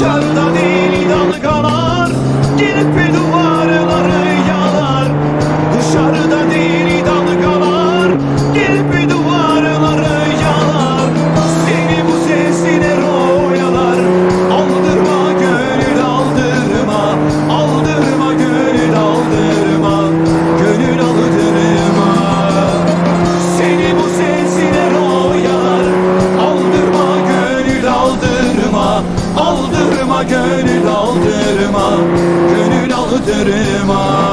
Dışarıda deli dalgalar gelip duvarları yalar. Dışarıda deli dalgalar gelip duvarları yalar. Seni bu sesine oyalar. Aldırma gönül aldırma, aldırma gönül aldırma, gönül aldırma. Seni bu sesine oyalar. Aldırma gönül aldırma, aldırma gönül aldırma, gönül aldırma.